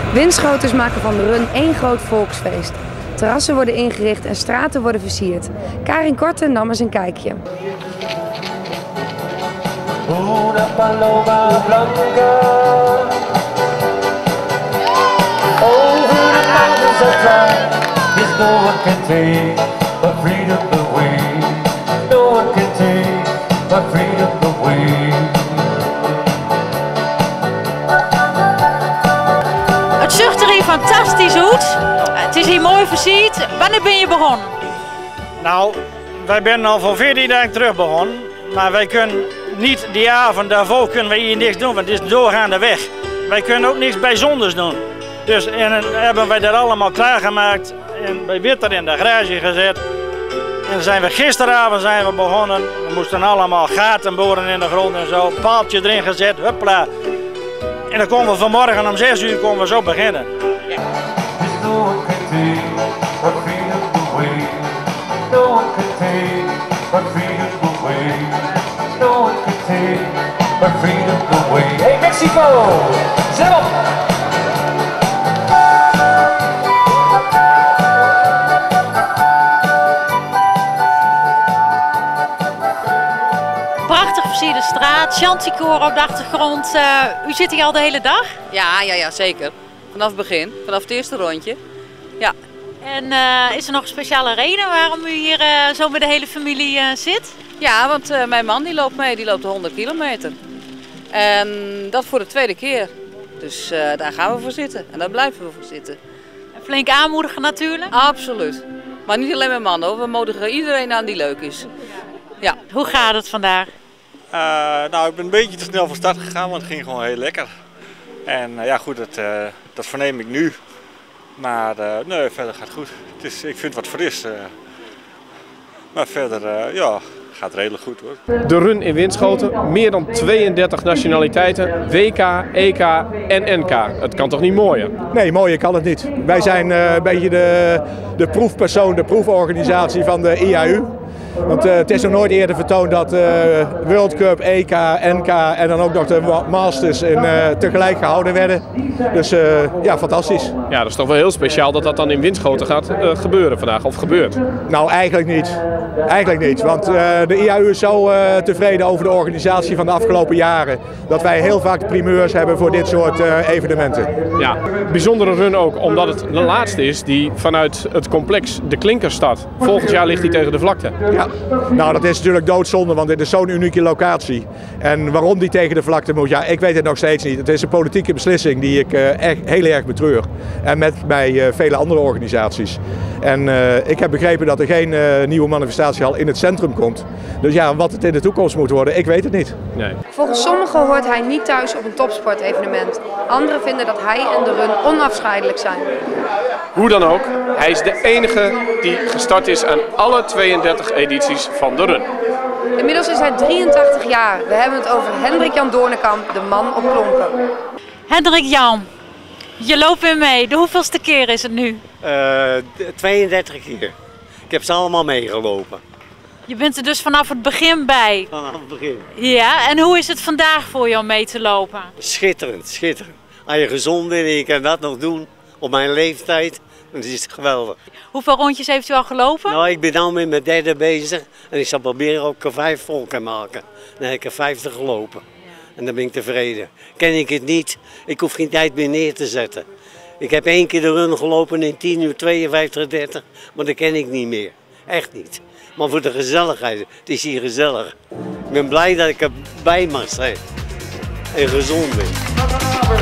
Winschoters maken van de run één groot volksfeest. Terrassen worden ingericht en straten worden versierd. Karin Korte nam eens een kijkje. Una paloma blanca over the mountains of time. Yes, no one can take but freedom away. No one can take but freedom away. Het ziet er hier fantastisch uit. Het is hier mooi versierd. Wanneer ben je begonnen? Nou, wij zijn al voor 14 dagen terug begonnen. Maar wij kunnen niet die avond daarvoor kunnen wij hier niks doen, want het is doorgaande weg. Wij kunnen ook niks bijzonders doen. Dus hebben wij dat allemaal klaargemaakt en bij Witter in de garage gezet. En zijn we gisteravond begonnen. We moesten allemaal gaten boren in de grond en zo, een paaltje erin gezet, huppla. En dan komen we vanmorgen om 6 uur komen we zo beginnen. Hey Mexico, zet op! Prachtig versierde straat, chanticoor op de achtergrond. U zit hier al de hele dag? Ja, zeker. Vanaf het begin, vanaf het eerste rondje. Ja. En is er nog een speciale reden waarom u hier zo met de hele familie zit? Ja, want mijn man die loopt mee, die loopt 100 kilometer. En dat voor de tweede keer. Dus daar gaan we voor zitten en daar blijven we voor zitten. En flink aanmoedigen natuurlijk? Absoluut. Maar niet alleen mijn man hoor, we moedigen iedereen aan die leuk is. Ja. Hoe gaat het vandaag? Nou, ik ben een beetje te snel van start gegaan, want het ging gewoon heel lekker. En ja goed, dat verneem ik nu. Maar nee, verder gaat het goed. Ik vind het wat fris. Maar verder, ja, gaat redelijk goed hoor. De run in Winschoten, meer dan 32 nationaliteiten, WK, EK en NK. Het kan toch niet mooier? Nee, mooier kan het niet. Wij zijn een beetje de proefpersoon, de proeforganisatie van de IAU. Want het is nog nooit eerder vertoond dat World Cup, EK, NK en dan ook nog de Masters tegelijk gehouden werden. Dus ja, fantastisch. Ja, dat is toch wel heel speciaal dat dat dan in Winschoten gaat gebeuren vandaag, of gebeurt? Nou, eigenlijk niet. Eigenlijk niet, want de IAU is zo tevreden over de organisatie van de afgelopen jaren. Dat wij heel vaak primeurs hebben voor dit soort evenementen. Ja, bijzondere run ook omdat het de laatste is die vanuit het complex de Klinker start. Volgend jaar ligt hij tegen de vlakte. Ja, nou dat is natuurlijk doodzonde, want dit is zo'n unieke locatie. En waarom die tegen de vlakte moet, ja, ik weet het nog steeds niet. Het is een politieke beslissing die ik echt heel erg betreur. En met bij vele andere organisaties. En ik heb begrepen dat er geen nieuwe manifestatiehal in het centrum komt. Dus ja, wat het in de toekomst moet worden, ik weet het niet. Nee. Volgens sommigen hoort hij niet thuis op een topsportevenement. Anderen vinden dat hij en de run onafscheidelijk zijn. Hoe dan ook, hij is de enige die gestart is aan alle 32 edities van de run. Inmiddels is hij 83 jaar. We hebben het over Hendrik-Jan Doornekamp, de man op klompen. Hendrik-Jan, je loopt weer mee. De hoeveelste keer is het nu? 32 keer. Ik heb ze allemaal meegelopen. Je bent er dus vanaf het begin bij? Vanaf het begin. Ja, en hoe is het vandaag voor je om mee te lopen? Schitterend, schitterend. Als je gezond bent en je kan dat nog doen op mijn leeftijd, dan is het geweldig. Hoeveel rondjes heeft u al gelopen? Nou, ik ben nu met mijn derde bezig en ik zal proberen ook er 5 vol te maken. Dan heb ik er 50 gelopen. En dan ben ik tevreden. Ken ik het niet, ik hoef geen tijd meer neer te zetten. Ik heb 1 keer de run gelopen in 10 uur 52:30, maar dat ken ik niet meer. Echt niet. Maar voor de gezelligheid, het is hier gezellig. Ik ben blij dat ik erbij mag zijn en gezond ben.